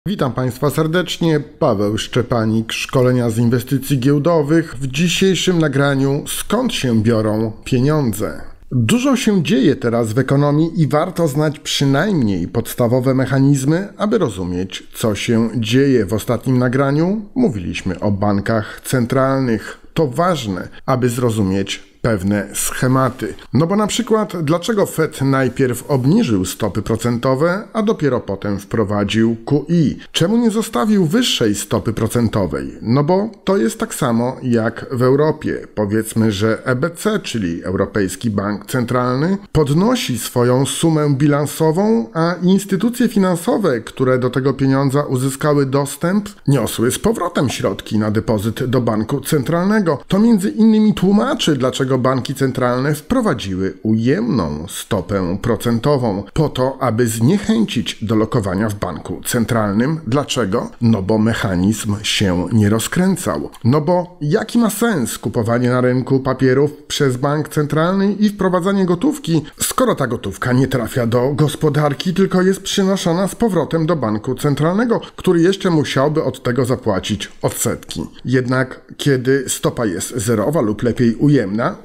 Witam Państwa serdecznie, Paweł Szczepanik, Szkolenia z Inwestycji Giełdowych. W dzisiejszym nagraniu skąd się biorą pieniądze? Dużo się dzieje teraz w ekonomii i warto znać przynajmniej podstawowe mechanizmy, aby rozumieć, co się dzieje. W ostatnim nagraniu mówiliśmy o bankach centralnych. To ważne, aby zrozumieć pewne schematy. No bo na przykład, dlaczego Fed najpierw obniżył stopy procentowe, a dopiero potem wprowadził QE? Czemu nie zostawił wyższej stopy procentowej? No bo to jest tak samo jak w Europie. Powiedzmy, że EBC, czyli Europejski Bank Centralny, podnosi swoją sumę bilansową, a instytucje finansowe, które do tego pieniądza uzyskały dostęp, niosły z powrotem środki na depozyt do banku centralnego. To między innymi tłumaczy, dlaczego banki centralne wprowadziły ujemną stopę procentową po to, aby zniechęcić do lokowania w banku centralnym. Dlaczego? No bo mechanizm się nie rozkręcał. No bo jaki ma sens kupowanie na rynku papierów przez bank centralny i wprowadzanie gotówki, skoro ta gotówka nie trafia do gospodarki, tylko jest przynoszona z powrotem do banku centralnego, który jeszcze musiałby od tego zapłacić odsetki. Jednak kiedy stopa jest zerowa lub lepiej ujemna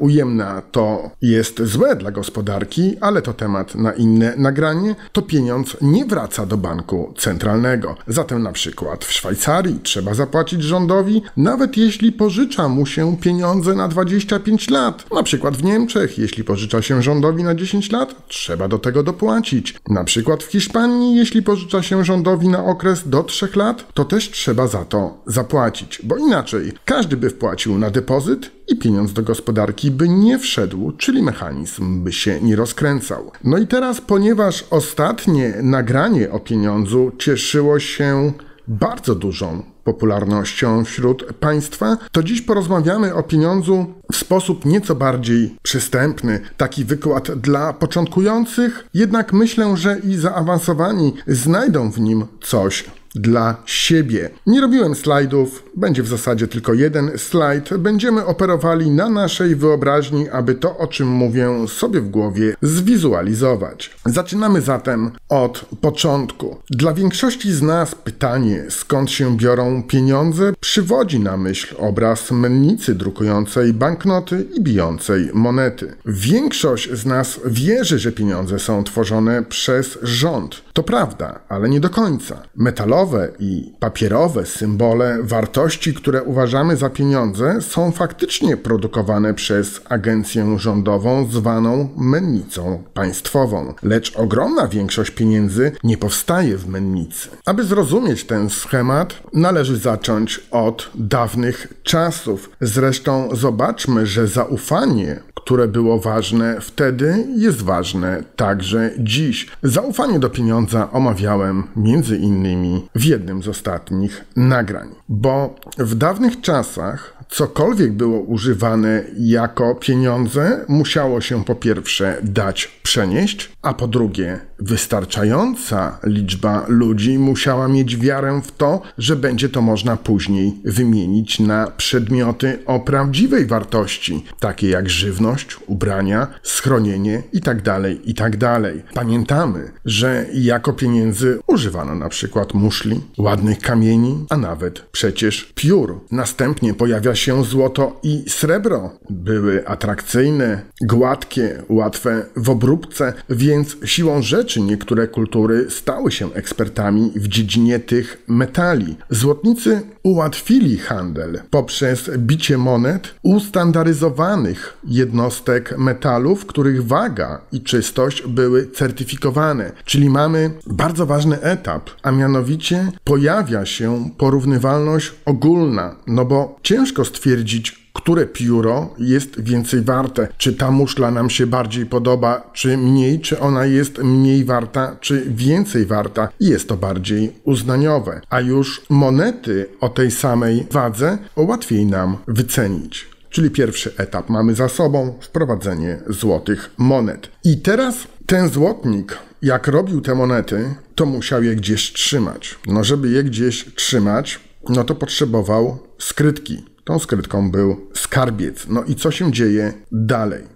to jest złe dla gospodarki, ale to temat na inne nagranie, to pieniądz nie wraca do banku centralnego. Zatem na przykład w Szwajcarii trzeba zapłacić rządowi, nawet jeśli pożycza mu się pieniądze na 25 lat. Na przykład w Niemczech, jeśli pożycza się rządowi na 10 lat, trzeba do tego dopłacić. Na przykład w Hiszpanii, jeśli pożycza się rządowi na okres do 3 lat, to też trzeba za to zapłacić, bo inaczej każdy by wpłacił na depozyt i pieniądz do gospodarki by nie wszedł, czyli mechanizm by się nie rozkręcał. No i teraz, ponieważ ostatnie nagranie o pieniądzu cieszyło się bardzo dużą popularnością wśród państwa, to dziś porozmawiamy o pieniądzu w sposób nieco bardziej przystępny. Taki wykład dla początkujących, jednak myślę, że i zaawansowani znajdą w nim coś dla siebie. Nie robiłem slajdów, będzie w zasadzie tylko jeden slajd. Będziemy operowali na naszej wyobraźni, aby to, o czym mówię, sobie w głowie zwizualizować. Zaczynamy zatem od początku. Dla większości z nas pytanie, skąd się biorą pieniądze, przywodzi na myśl obraz mennicy drukującej banknoty i bijącej monety. Większość z nas wierzy, że pieniądze są tworzone przez rząd. To prawda, ale nie do końca. Metalowe i papierowe symbole wartości, które uważamy za pieniądze, są faktycznie produkowane przez agencję rządową zwaną mennicą państwową. Lecz ogromna większość pieniędzy nie powstaje w mennicy. Aby zrozumieć ten schemat, należy zacząć od dawnych czasów. Zresztą zobaczmy, że zaufanie, które było ważne wtedy, jest ważne także dziś. Zaufanie do pieniądza omawiałem między innymi w jednym z ostatnich nagrań. Bo w dawnych czasach cokolwiek było używane jako pieniądze, musiało się po pierwsze dać przenieść, a po drugie wystarczająca liczba ludzi musiała mieć wiarę w to, że będzie to można później wymienić na przedmioty o prawdziwej wartości, takie jak żywność, ubrania, schronienie itd., itd. Pamiętamy, że jako pieniędzy używano na przykład muszli, ładnych kamieni, a nawet przecież piór. Następnie pojawia się złoto i srebro. Były atrakcyjne, gładkie, łatwe w obróbce, więc siłą rzeczy niektóre kultury stały się ekspertami w dziedzinie tych metali. Złotnicy ułatwili handel poprzez bicie monet ustandaryzowanych jednostek metalów, których waga i czystość były certyfikowane. Czyli mamy bardzo ważny etap, a mianowicie pojawia się porównywalność ogólna, no bo ciężko stwierdzić, które pióro jest więcej warte. Czy ta muszla nam się bardziej podoba, czy mniej, czy ona jest mniej warta, czy więcej warta. Jest to bardziej uznaniowe. A już monety o tej samej wadze łatwiej nam wycenić. Czyli pierwszy etap mamy za sobą, wprowadzenie złotych monet. I teraz ten złotnik, jak robił te monety, to musiał je gdzieś trzymać. No żeby je gdzieś trzymać, no to potrzebował skrytki. Tą skrytką był skarbiec. No i co się dzieje dalej?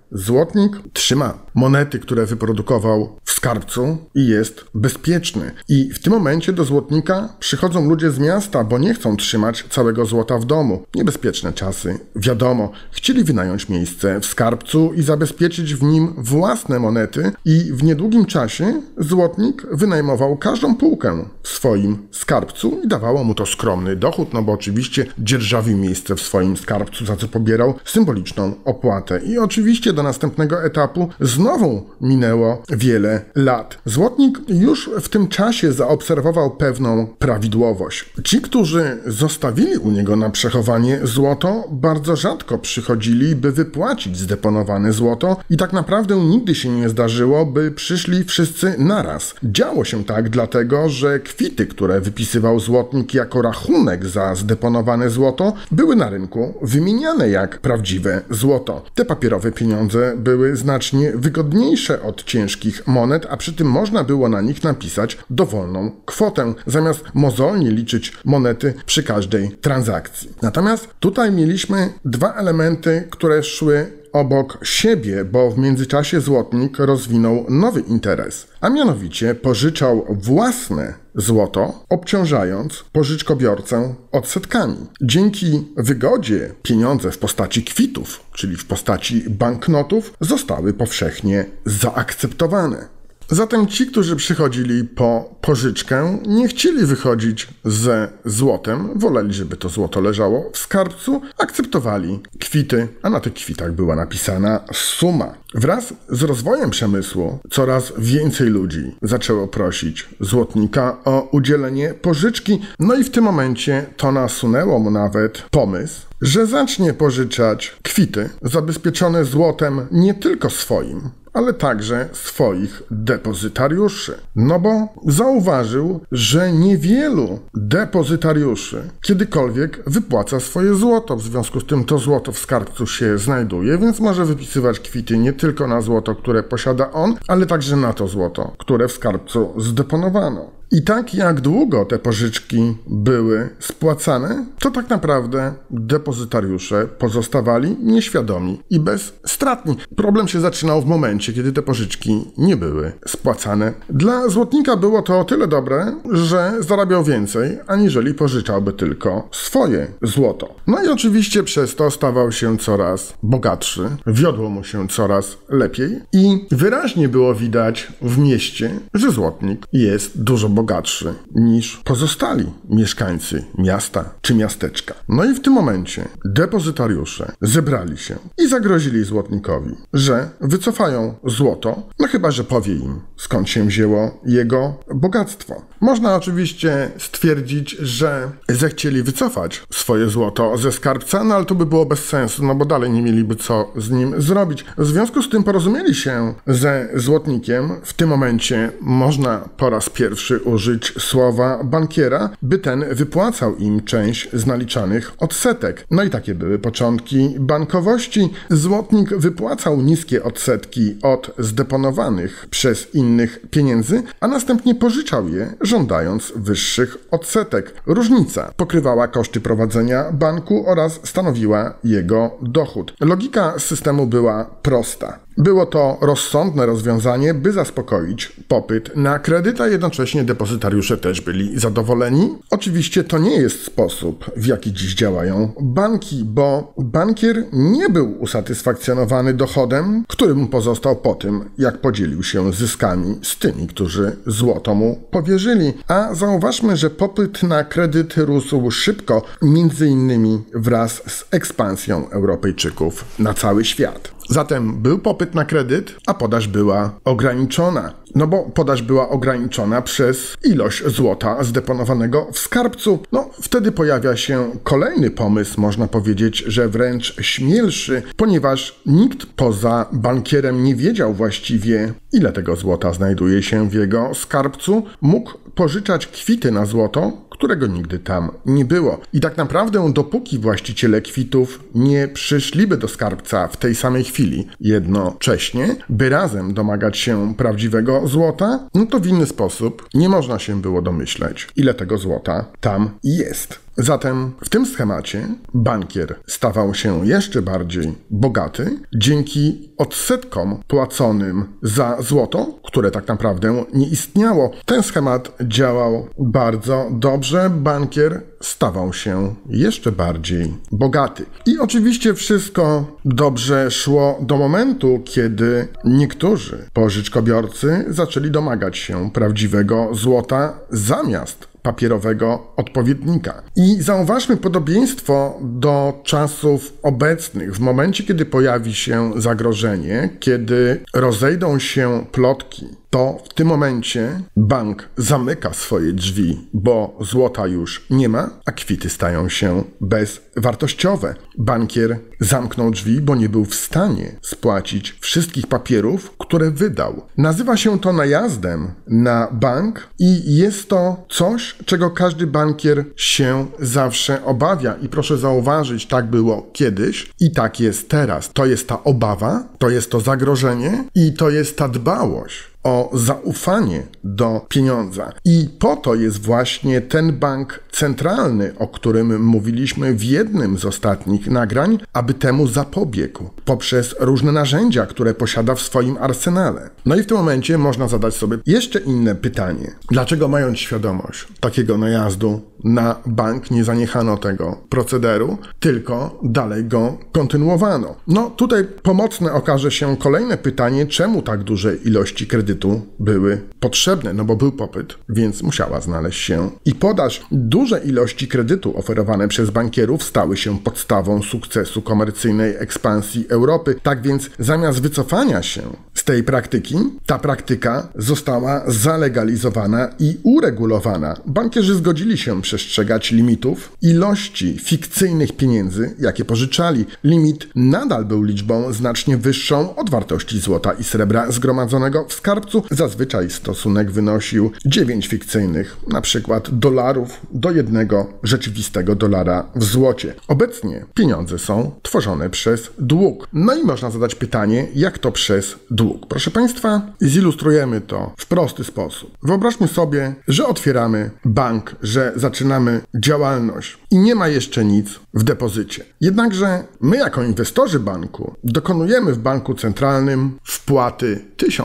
złotnik trzyma monety, które wyprodukował w skarbcu i jest bezpieczny. I w tym momencie do złotnika przychodzą ludzie z miasta, bo nie chcą trzymać całego złota w domu. Niebezpieczne czasy, wiadomo. Chcieli wynająć miejsce w skarbcu i zabezpieczyć w nim własne monety i w niedługim czasie złotnik wynajmował każdą półkę w swoim skarbcu i dawało mu to skromny dochód, no bo oczywiście dzierżawił miejsce w swoim skarbcu, za co pobierał symboliczną opłatę. I oczywiście do następnego etapu znowu minęło wiele lat. Złotnik już w tym czasie zaobserwował pewną prawidłowość. Ci, którzy zostawili u niego na przechowanie złoto, bardzo rzadko przychodzili, by wypłacić zdeponowane złoto i tak naprawdę nigdy się nie zdarzyło, by przyszli wszyscy naraz. Działo się tak dlatego, że kwity, które wypisywał złotnik jako rachunek za zdeponowane złoto, były na rynku wymieniane jak prawdziwe złoto. Te papierowe pieniądze były znacznie wygodniejsze od ciężkich monet, a przy tym można było na nich napisać dowolną kwotę, zamiast mozolnie liczyć monety przy każdej transakcji. Natomiast tutaj mieliśmy dwa elementy, które szły obok siebie, bo w międzyczasie złotnik rozwinął nowy interes, a mianowicie pożyczał własne złoto, obciążając pożyczkobiorcę odsetkami. Dzięki wygodzie pieniądze w postaci kwitów, czyli w postaci banknotów, zostały powszechnie zaakceptowane. Zatem ci, którzy przychodzili po pożyczkę, nie chcieli wychodzić ze złotem, woleli, żeby to złoto leżało w skarbcu, akceptowali kwity, a na tych kwitach była napisana suma. Wraz z rozwojem przemysłu coraz więcej ludzi zaczęło prosić złotnika o udzielenie pożyczki, no i w tym momencie to nasunęło mu nawet pomysł, że zacznie pożyczać kwity zabezpieczone złotem nie tylko swoim, ale także swoich depozytariuszy. No bo zauważył, że niewielu depozytariuszy kiedykolwiek wypłaca swoje złoto. W związku z tym to złoto w skarbcu się znajduje, więc może wypisywać kwity nie tylko na złoto, które posiada on, ale także na to złoto, które w skarbcu zdeponowano. I tak jak długo te pożyczki były spłacane, to tak naprawdę depozytariusze pozostawali nieświadomi i bezstratni. Problem się zaczynał w momencie, kiedy te pożyczki nie były spłacane. Dla złotnika było to o tyle dobre, że zarabiał więcej, aniżeli pożyczałby tylko swoje złoto. No i oczywiście przez to stawał się coraz bogatszy, wiodło mu się coraz lepiej i wyraźnie było widać w mieście, że złotnik jest dużo bogatszy niż pozostali mieszkańcy miasta czy miasteczka. No i w tym momencie depozytariusze zebrali się i zagrozili złotnikowi, że wycofają złoto, no chyba że powie im, skąd się wzięło jego bogactwo. Można oczywiście stwierdzić, że zechcieli wycofać swoje złoto ze skarbca, no ale to by było bez sensu, no bo dalej nie mieliby co z nim zrobić. W związku z tym porozumieli się ze złotnikiem. W tym momencie można po raz pierwszy użyć słowa bankiera, by ten wypłacał im część z naliczanych odsetek. No i takie były początki bankowości. Złotnik wypłacał niskie odsetki od zdeponowanych przez innych pieniędzy, a następnie pożyczał je, żądając wyższych odsetek. Różnica pokrywała koszty prowadzenia banku oraz stanowiła jego dochód. Logika systemu była prosta. Było to rozsądne rozwiązanie, by zaspokoić popyt na kredyt, a jednocześnie depozytariusze też byli zadowoleni. Oczywiście to nie jest sposób, w jaki dziś działają banki, bo bankier nie był usatysfakcjonowany dochodem, który mu pozostał po tym, jak podzielił się zyskami z tymi, którzy złoto mu powierzyli. A zauważmy, że popyt na kredyt rósł szybko, między innymi wraz z ekspansją Europejczyków na cały świat. Zatem był popyt na kredyt, a podaż była ograniczona. No bo podaż była ograniczona przez ilość złota zdeponowanego w skarbcu. No wtedy pojawia się kolejny pomysł, można powiedzieć, że wręcz śmielszy, ponieważ nikt poza bankierem nie wiedział właściwie, ile tego złota znajduje się w jego skarbcu. Mógł pożyczać kwity na złoto, którego nigdy tam nie było. I tak naprawdę dopóki właściciele kwitów nie przyszliby do skarbca w tej samej chwili jednocześnie, by razem domagać się prawdziwego złota, no to w inny sposób nie można się było domyśleć, ile tego złota tam jest. Zatem w tym schemacie bankier stawał się jeszcze bardziej bogaty dzięki odsetkom płaconym za złoto, które tak naprawdę nie istniało. Ten schemat działał bardzo dobrze. Bankier stawał się jeszcze bardziej bogaty. I oczywiście wszystko dobrze szło do momentu, kiedy niektórzy pożyczkobiorcy zaczęli domagać się prawdziwego złota zamiast papierowego odpowiednika. I zauważmy podobieństwo do czasów obecnych. W momencie, kiedy pojawi się zagrożenie, kiedy rozejdą się plotki, to w tym momencie bank zamyka swoje drzwi, bo złota już nie ma, a kwity stają się bezwartościowe. Bankier zamknął drzwi, bo nie był w stanie spłacić wszystkich papierów, które wydał. Nazywa się to najazdem na bank i jest to coś, czego każdy bankier się zawsze obawia. I proszę zauważyć, tak było kiedyś i tak jest teraz. To jest ta obawa, to jest to zagrożenie i to jest ta dbałość o zaufanie do pieniądza. I po to jest właśnie ten bank centralny, o którym mówiliśmy w jednym z ostatnich nagrań, aby temu zapobiegł poprzez różne narzędzia, które posiada w swoim arsenale. No i w tym momencie można zadać sobie jeszcze inne pytanie. Dlaczego, mając świadomość takiego najazdu na bank, nie zaniechano tego procederu, tylko dalej go kontynuowano? No tutaj pomocne okaże się kolejne pytanie, czemu tak duże ilości kredytu były potrzebne, no bo był popyt, więc musiała znaleźć się i podaż. Duże ilości kredytu oferowane przez bankierów stały się podstawą sukcesu komercyjnej ekspansji Europy. Tak więc zamiast wycofania się z tej praktyki, ta praktyka została zalegalizowana i uregulowana. Bankierzy zgodzili się przestrzegać limitów ilości fikcyjnych pieniędzy, jakie pożyczali. Limit nadal był liczbą znacznie wyższą od wartości złota i srebra zgromadzonego w skarbcu. Zazwyczaj stosunek wynosił 9 fikcyjnych, na przykład dolarów do 1 rzeczywistego dolara w złocie. Obecnie pieniądze są tworzone przez dług. No i można zadać pytanie, jak to przez dług? Proszę Państwa, zilustrujemy to w prosty sposób. Wyobraźmy sobie, że otwieramy bank, że zaczynamy działalność i nie ma jeszcze nic w depozycie. Jednakże my jako inwestorzy banku dokonujemy w banku centralnym wpłaty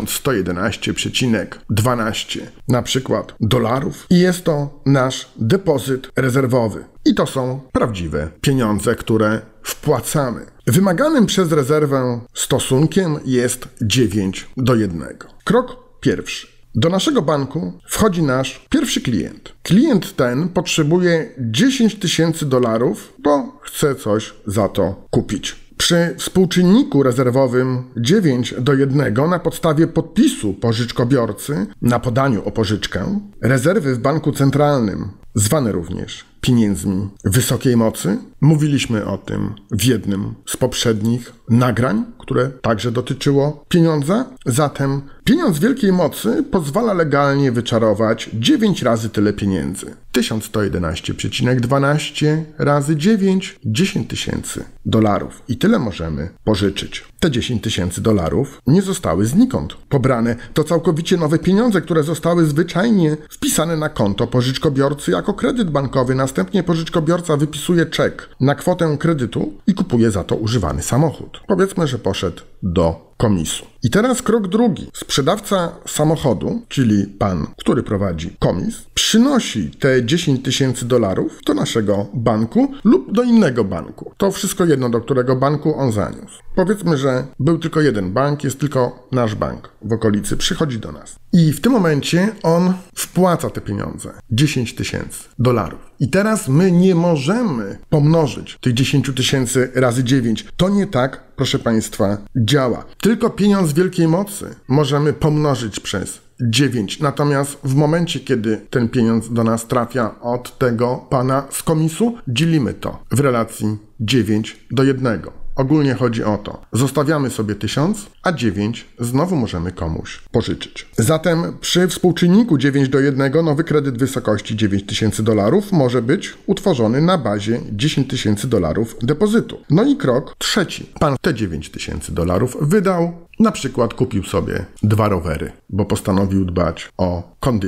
1111,12 na przykład dolarów i jest to nasz depozyt rezerwowy. I to są prawdziwe pieniądze, które wpłacamy. Wymaganym przez rezerwę stosunkiem jest 9:1. Krok pierwszy. Do naszego banku wchodzi nasz pierwszy klient. Klient ten potrzebuje 10 000 dolarów, bo chce coś za to kupić. Przy współczynniku rezerwowym 9:1 na podstawie podpisu pożyczkobiorcy na podaniu o pożyczkę, rezerwy w banku centralnym, zwane również pieniędzmi wysokiej mocy, mówiliśmy o tym w jednym z poprzednich nagrań, które także dotyczyło pieniądza. Zatem pieniądz wielkiej mocy pozwala legalnie wyczarować 9 razy tyle pieniędzy. 1111,12 razy 9, 10 000 dolarów. I tyle możemy pożyczyć. Te 10 000 dolarów nie zostały znikąd pobrane. To całkowicie nowe pieniądze, które zostały zwyczajnie wpisane na konto pożyczkobiorcy jako kredyt bankowy. Następnie pożyczkobiorca wypisuje czek na kwotę kredytu i kupuje za to używany samochód. Powiedzmy, że poszedł do komisu. I teraz krok drugi. Sprzedawca samochodu, czyli pan, który prowadzi komis, przynosi te 10 000 dolarów do naszego banku lub do innego banku. To wszystko jedno, do którego banku on zaniósł. Powiedzmy, że był tylko jeden bank, jest tylko nasz bank w okolicy, przychodzi do nas. I w tym momencie on wpłaca te pieniądze. 10 000 dolarów. I teraz my nie możemy pomnożyć tych 10 000 razy 9. To nie tak, proszę Państwa, działa. Tylko pieniądz wielkiej mocy możemy pomnożyć przez 9. Natomiast w momencie, kiedy ten pieniądz do nas trafia od tego pana z komisu, dzielimy to w relacji 9:1. Ogólnie chodzi o to, zostawiamy sobie 1000, a 9 znowu możemy komuś pożyczyć. Zatem przy współczynniku 9:1 nowy kredyt w wysokości 9 000 dolarów może być utworzony na bazie 10 000 dolarów depozytu. No i krok trzeci. Pan te 9 000 dolarów wydał, na przykład kupił sobie 2 rowery, bo postanowił dbać o kondycję.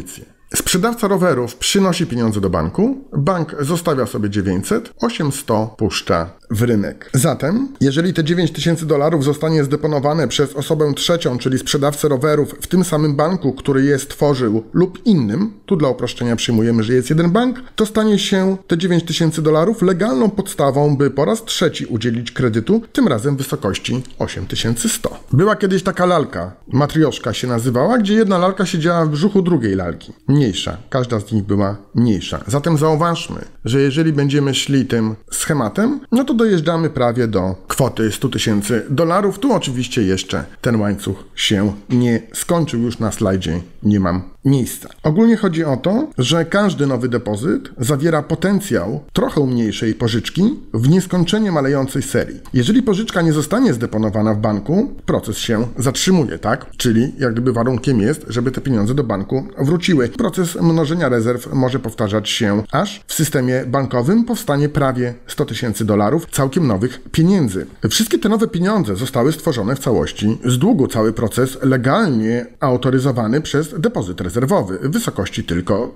Sprzedawca rowerów przynosi pieniądze do banku, bank zostawia sobie 900, 800 puszcza w rynek. Zatem, jeżeli te $9000 zostanie zdeponowane przez osobę trzecią, czyli sprzedawcę rowerów w tym samym banku, który je stworzył lub innym, tu dla uproszczenia przyjmujemy, że jest jeden bank, to stanie się te $9000 legalną podstawą, by po raz trzeci udzielić kredytu, tym razem w wysokości 8100. Była kiedyś taka lalka, matrioszka się nazywała, gdzie jedna lalka siedziała w brzuchu drugiej lalki. Mniejsza, każda z nich była mniejsza. Zatem zauważmy, że jeżeli będziemy szli tym schematem, no to dojeżdżamy prawie do kwoty $100,000. Tu oczywiście jeszcze ten łańcuch się nie skończył, już na slajdzie nie mam miejsca. Ogólnie chodzi o to, że każdy nowy depozyt zawiera potencjał trochę mniejszej pożyczki w nieskończenie malejącej serii. Jeżeli pożyczka nie zostanie zdeponowana w banku, proces się zatrzymuje, tak? Czyli jak gdyby warunkiem jest, żeby te pieniądze do banku wróciły. Proces mnożenia rezerw może powtarzać się, aż w systemie bankowym powstanie prawie $100,000 całkiem nowych pieniędzy. Wszystkie te nowe pieniądze zostały stworzone w całości z długu. Cały proces legalnie autoryzowany przez depozyt rezerwowy w wysokości tylko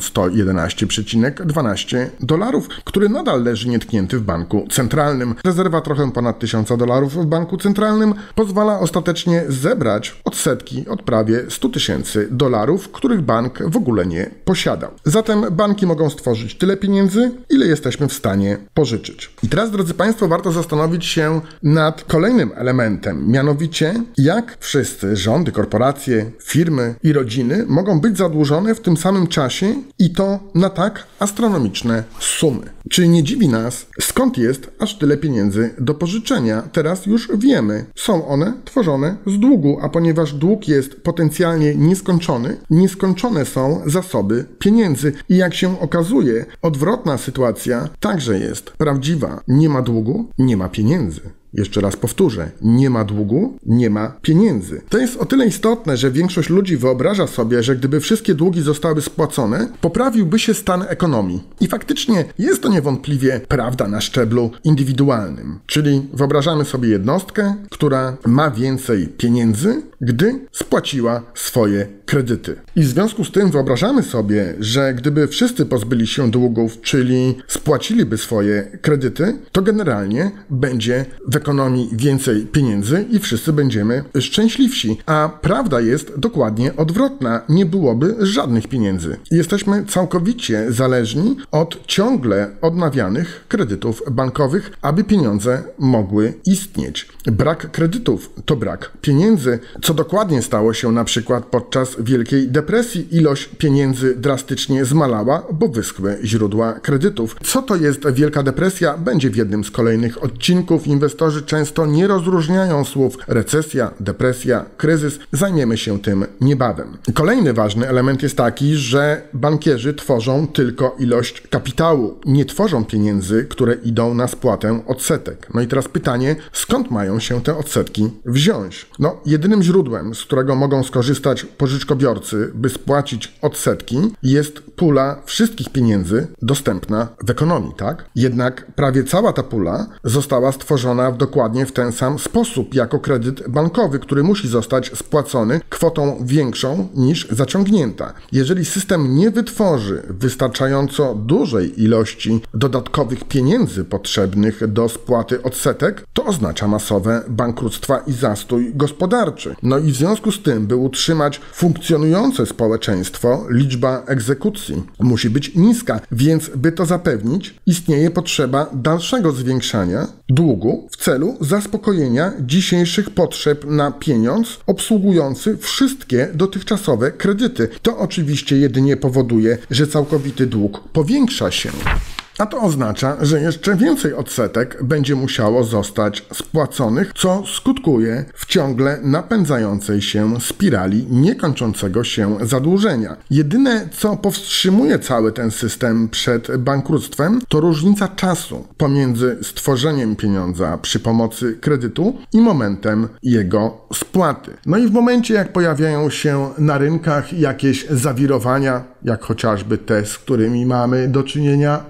$1111,12, który nadal leży nietknięty w banku centralnym. Rezerwa trochę ponad $1000 w banku centralnym pozwala ostatecznie zebrać odsetki od prawie $100,000, których bank w ogóle nie posiadał. Zatem banki mogą stworzyć tyle pieniędzy, ile jesteśmy w stanie pożyczyć. I teraz, drodzy Państwo, warto zastanowić się nad kolejnym elementem, mianowicie jak wszyscy rządy, korporacje, firmy i rodziny mogą być zadłużone w tym samym czasie i to na tak astronomiczne sumy. Czy nie dziwi nas, skąd jest aż tyle pieniędzy do pożyczenia? Teraz już wiemy. Są one tworzone z długu, a ponieważ dług jest potencjalnie nieskończony, nieskończone są zasoby pieniędzy. I jak się okazuje, odwrotna sytuacja także jest prawdziwa. Nie ma długu, nie ma pieniędzy. Jeszcze raz powtórzę, nie ma długu, nie ma pieniędzy. To jest o tyle istotne, że większość ludzi wyobraża sobie, że gdyby wszystkie długi zostały spłacone, poprawiłby się stan ekonomii. I faktycznie jest to niewątpliwie prawda na szczeblu indywidualnym. Czyli wyobrażamy sobie jednostkę, która ma więcej pieniędzy, gdy spłaciła swoje kredyty. I w związku z tym wyobrażamy sobie, że gdyby wszyscy pozbyli się długów, czyli spłaciliby swoje kredyty, to generalnie będzie w ekonomii więcej pieniędzy i wszyscy będziemy szczęśliwsi. A prawda jest dokładnie odwrotna. Nie byłoby żadnych pieniędzy. Jesteśmy całkowicie zależni od ciągle odnawianych kredytów bankowych, aby pieniądze mogły istnieć. Brak kredytów to brak pieniędzy. Co dokładnie stało się na przykład podczas Wielkiej Depresji? Ilość pieniędzy drastycznie zmalała, bo wyschły źródła kredytów. Co to jest Wielka Depresja? Będzie w jednym z kolejnych odcinków. Inwestorzy często nie rozróżniają słów recesja, depresja, kryzys. Zajmiemy się tym niebawem. Kolejny ważny element jest taki, że bankierzy tworzą tylko ilość kapitału. Nie tworzą pieniędzy, które idą na spłatę odsetek. No i teraz pytanie, skąd mają się te odsetki wziąć? No, jedynym źródłem, z którego mogą skorzystać pożyczkobiorcy, by spłacić odsetki, jest pula wszystkich pieniędzy dostępna w ekonomii, tak? Jednak prawie cała ta pula została stworzona dokładnie w ten sam sposób, jako kredyt bankowy, który musi zostać spłacony kwotą większą niż zaciągnięta. Jeżeli system nie wytworzy wystarczająco dużej ilości dodatkowych pieniędzy potrzebnych do spłaty odsetek, to oznacza masowe bankructwa i zastój gospodarczy. No i w związku z tym, by utrzymać funkcjonujące społeczeństwo, liczba egzekucji musi być niska, więc by to zapewnić, istnieje potrzeba dalszego zwiększania długu w celu zaspokojenia dzisiejszych potrzeb na pieniądz obsługujący wszystkie dotychczasowe kredyty. To oczywiście jedynie powoduje, że całkowity dług powiększa się. A to oznacza, że jeszcze więcej odsetek będzie musiało zostać spłaconych, co skutkuje w ciągle napędzającej się spirali niekończącego się zadłużenia. Jedyne, co powstrzymuje cały ten system przed bankructwem, to różnica czasu pomiędzy stworzeniem pieniądza przy pomocy kredytu i momentem jego spłaty. No i w momencie, jak pojawiają się na rynkach jakieś zawirowania, jak chociażby te, z którymi mamy do czynienia ostatnio,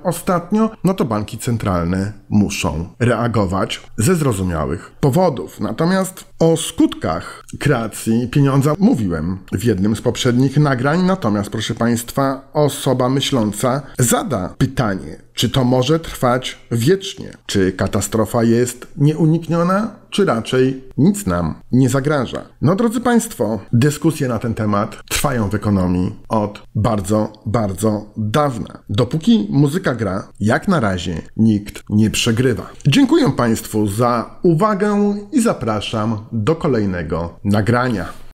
ostatnio, no to banki centralne muszą reagować ze zrozumiałych powodów. Natomiast o skutkach kreacji pieniądza mówiłem w jednym z poprzednich nagrań, natomiast proszę Państwa, osoba myśląca zada pytanie, czy to może trwać wiecznie? Czy katastrofa jest nieunikniona, czy raczej nic nam nie zagraża? No drodzy Państwo, dyskusje na ten temat trwają w ekonomii od bardzo, bardzo dawna. Dopóki muzyka gra, jak na razie nikt nie przegrywa. Dziękuję Państwu za uwagę i zapraszam do kolejnego nagrania.